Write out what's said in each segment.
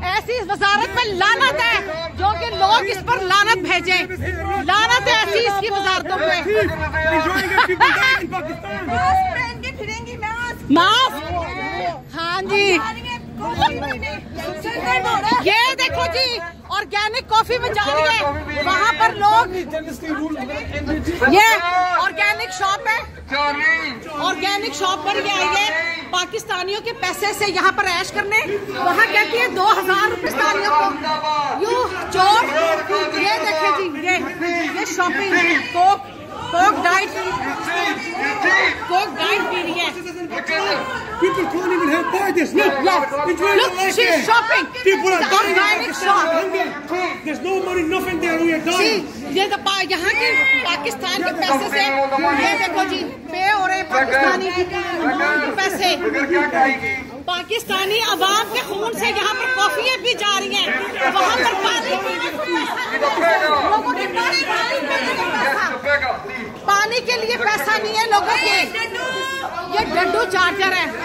ऐसी वजारत में लानत है जो कि लोग इस पर लानत भेजे। लानत है ऐसी इसकी वजारतों पे। मास्क, हाँ जी। ये देखो जी, ऑर्गेनिक कॉफी में जा रही है, वहाँ पर लोग, ये ऑर्गेनिक शॉप है, ऑर्गेनिक शॉप पर ये आई है पाकिस्तानियों के पैसे से यहाँ पर ऐश करने। वहाँ कहती है 2000 पाकिस्तानियों को यू चोर। ये देखे जी, ये शॉपिंग कोक डाइट पी रही है। People can't even help buy this now. Yes. Look, she's shopping. People are dying. Organic shop. There's no money, nothing there. We are dying. ये यहाँ के पाकिस्तान के पैसे से, ये देखो जी, पे हो रहे पाकिस्तानी पैसे, पाकिस्तानी अवाम के खून से यहाँ पर कॉफियाँ भी जा रही हैं। वहाँ पर पानी के लिए पैसा नहीं है लोगों के। ये डड्डू चार्जर है,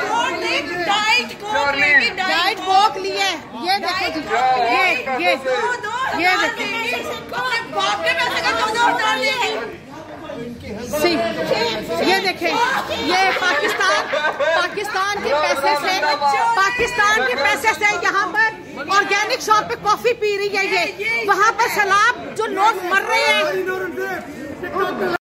डाइट कोक लिए। ये देखो जी, ये देखो, ये देखें, ये पाकिस्तान के पैसे से यहाँ पर ऑर्गेनिक शॉप पे कॉफी पी रही है। ये वहाँ पर सैलाब जो लोग मर रहे हैं।